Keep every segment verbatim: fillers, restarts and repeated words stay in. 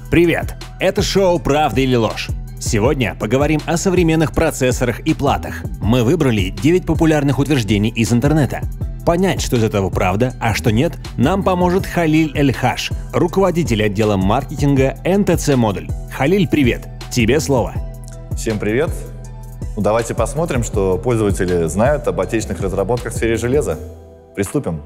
Привет! Это шоу «Правда или ложь?». Сегодня поговорим о современных процессорах и платах. Мы выбрали девять популярных утверждений из интернета. Понять, что из этого правда, а что нет, нам поможет Халиль Эль-Хаш, руководитель отдела маркетинга эн тэ цэ Модуль. Халиль, привет! Тебе слово. Всем привет! Ну, давайте посмотрим, что пользователи знают об отечественных разработках в сфере железа. Приступим.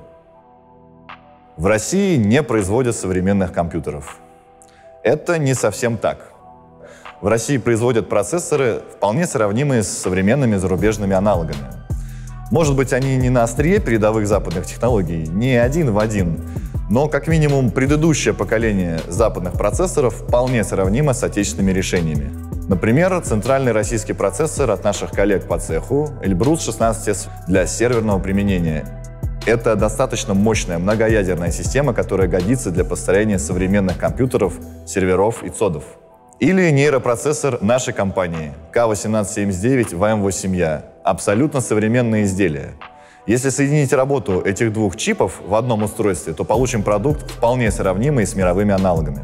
В России не производят современных компьютеров. Это не совсем так. В России производят процессоры, вполне сравнимые с современными зарубежными аналогами. Может быть, они не на острие передовых западных технологий, не один в один, но как минимум предыдущее поколение западных процессоров вполне сравнимо с отечественными решениями. Например, центральный российский процессор от наших коллег по цеху Эльбрус шестнадцать эс для серверного применения. Это достаточно мощная многоядерная система, которая годится для построения современных компьютеров, серверов и цодов. Или нейропроцессор нашей компании ка восемнадцать семьдесят девять вэ эм восемь я. Абсолютно современное изделие. Если соединить работу этих двух чипов в одном устройстве, то получим продукт, вполне сравнимый с мировыми аналогами.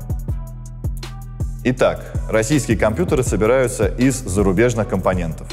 Итак, российские компьютеры собираются из зарубежных компонентов.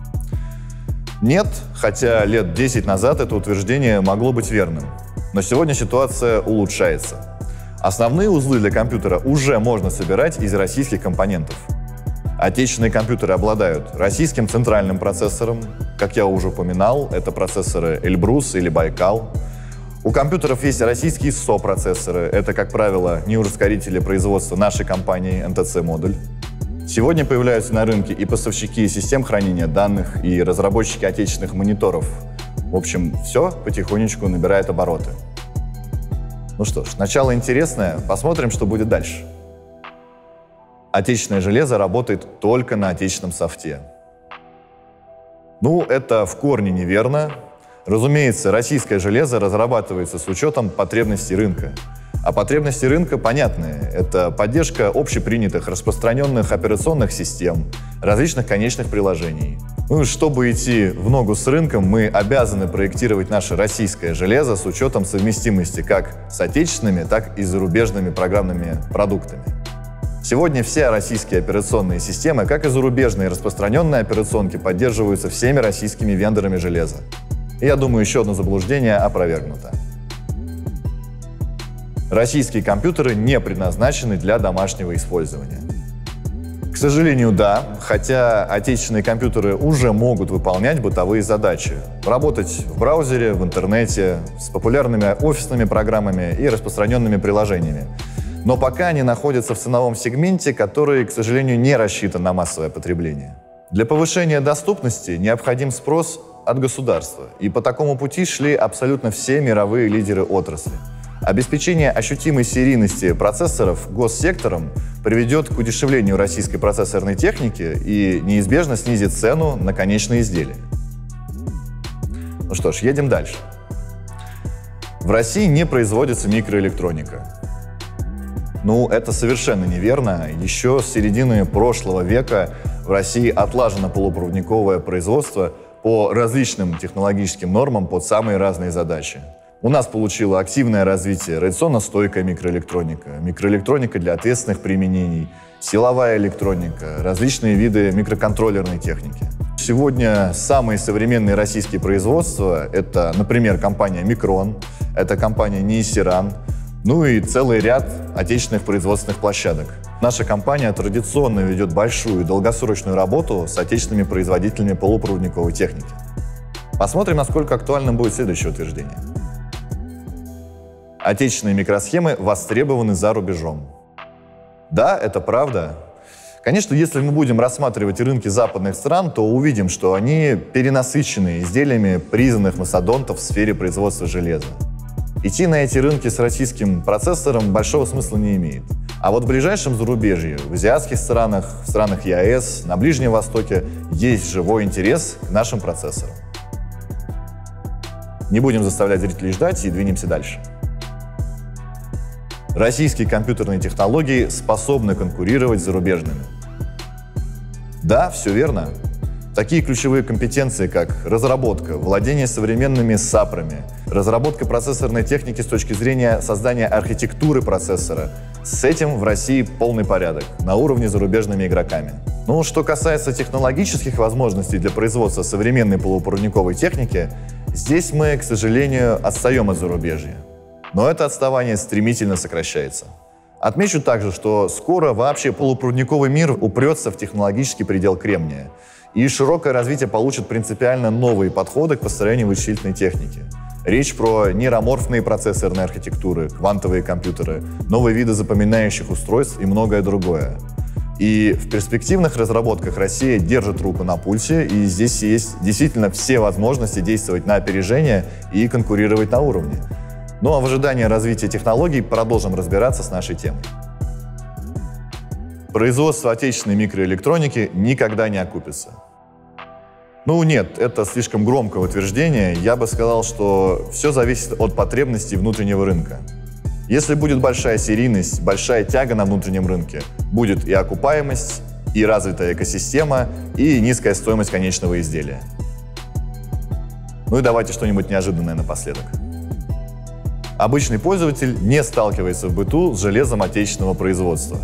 Нет, хотя лет десять назад это утверждение могло быть верным. Но сегодня ситуация улучшается. Основные узлы для компьютера уже можно собирать из российских компонентов. Отечественные компьютеры обладают российским центральным процессором. Как я уже упоминал, это процессоры Эльбрус или Байкал. У компьютеров есть российские сопроцессоры. Это, как правило, неускорители производства нашей компании эн тэ цэ Модуль. Сегодня появляются на рынке и поставщики систем хранения данных, и разработчики отечественных мониторов. В общем, все потихонечку набирает обороты. Ну что ж, начало интересное, посмотрим, что будет дальше. Отечественное железо работает только на отечественном софте. Ну, это в корне неверно. Разумеется, российское железо разрабатывается с учетом потребностей рынка. А потребности рынка понятные. Это поддержка общепринятых распространенных операционных систем, различных конечных приложений. Ну и чтобы идти в ногу с рынком, мы обязаны проектировать наше российское железо с учетом совместимости как с отечественными, так и с зарубежными программными продуктами. Сегодня все российские операционные системы, как и зарубежные распространенные операционки, поддерживаются всеми российскими вендорами железа. И я думаю, еще одно заблуждение опровергнуто. Российские компьютеры не предназначены для домашнего использования. К сожалению, да, хотя отечественные компьютеры уже могут выполнять бытовые задачи. Работать в браузере, в интернете, с популярными офисными программами и распространенными приложениями. Но пока они находятся в ценовом сегменте, который, к сожалению, не рассчитан на массовое потребление. Для повышения доступности необходим спрос от государства. И по такому пути шли абсолютно все мировые лидеры отрасли. Обеспечение ощутимой серийности процессоров госсектором приведет к удешевлению российской процессорной техники и неизбежно снизит цену на конечные изделия. Ну что ж, едем дальше. В России не производится микроэлектроника. Ну, это совершенно неверно. Еще с середины прошлого века в России отлажено полупроводниковое производство по различным технологическим нормам под самые разные задачи. У нас получила активное развитие радиационно-стойкая микроэлектроника, микроэлектроника для ответственных применений, силовая электроника, различные виды микроконтроллерной техники. Сегодня самые современные российские производства — это, например, компания Micron, это компания Нейсиран, ну и целый ряд отечественных производственных площадок. Наша компания традиционно ведет большую и долгосрочную работу с отечественными производителями полупроводниковой техники. Посмотрим, насколько актуальным будет следующее утверждение. Отечественные микросхемы востребованы за рубежом. Да, это правда. Конечно, если мы будем рассматривать рынки западных стран, то увидим, что они перенасыщены изделиями признанных мастодонтов в сфере производства железа. Идти на эти рынки с российским процессором большого смысла не имеет. А вот в ближайшем зарубежье, в азиатских странах, в странах е а эс, на Ближнем Востоке есть живой интерес к нашим процессорам. Не будем заставлять зрителей ждать и двинемся дальше. Российские компьютерные технологии способны конкурировать с зарубежными. Да, все верно. Такие ключевые компетенции, как разработка, владение современными сапрами, разработка процессорной техники с точки зрения создания архитектуры процессора, с этим в России полный порядок, на уровне с зарубежными игроками. Ну, что касается технологических возможностей для производства современной полупроводниковой техники, здесь мы, к сожалению, отстаем от зарубежья. Но это отставание стремительно сокращается. Отмечу также, что скоро вообще полупроводниковый мир упрется в технологический предел кремния, и широкое развитие получит принципиально новые подходы к построению вычислительной техники. Речь про нейроморфные процессорные архитектуры, квантовые компьютеры, новые виды запоминающих устройств и многое другое. И в перспективных разработках Россия держит руку на пульсе, и здесь есть действительно все возможности действовать на опережение и конкурировать на уровне. Ну а в ожидании развития технологий продолжим разбираться с нашей темой. Производство отечественной микроэлектроники никогда не окупится. Ну нет, это слишком громкое утверждение. Я бы сказал, что все зависит от потребностей внутреннего рынка. Если будет большая серийность, большая тяга на внутреннем рынке, будет и окупаемость, и развитая экосистема, и низкая стоимость конечного изделия. Ну и давайте что-нибудь неожиданное напоследок. Обычный пользователь не сталкивается в быту с железом отечественного производства.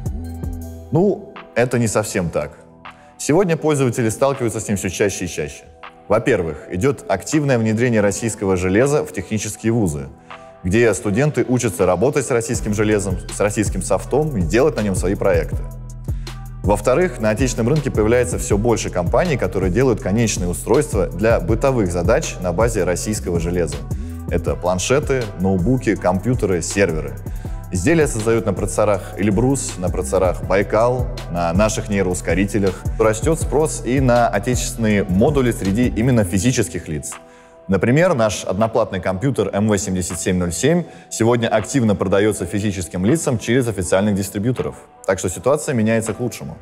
Ну, это не совсем так. Сегодня пользователи сталкиваются с ним все чаще и чаще. Во-первых, идет активное внедрение российского железа в технические вузы, где студенты учатся работать с российским железом, с российским софтом и делать на нем свои проекты. Во-вторых, на отечественном рынке появляется все больше компаний, которые делают конечные устройства для бытовых задач на базе российского железа. Это планшеты, ноутбуки, компьютеры, серверы. Изделия создают на процессорах Эльбрус, на процессорах Байкал, на наших нейроускорителях. Растет спрос и на отечественные модули среди именно физических лиц. Например, наш одноплатный компьютер эм восемьдесят семь ноль семь сегодня активно продается физическим лицам через официальных дистрибьюторов. Так что ситуация меняется к лучшему.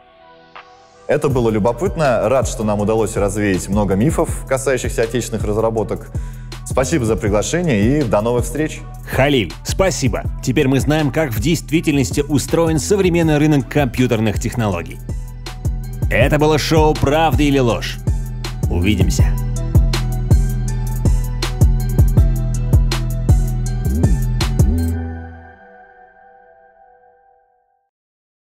Это было любопытно. Рад, что нам удалось развеять много мифов, касающихся отечественных разработок. Спасибо за приглашение и до новых встреч. Халиль, спасибо. Теперь мы знаем, как в действительности устроен современный рынок компьютерных технологий. Это было шоу «Правда или ложь». Увидимся.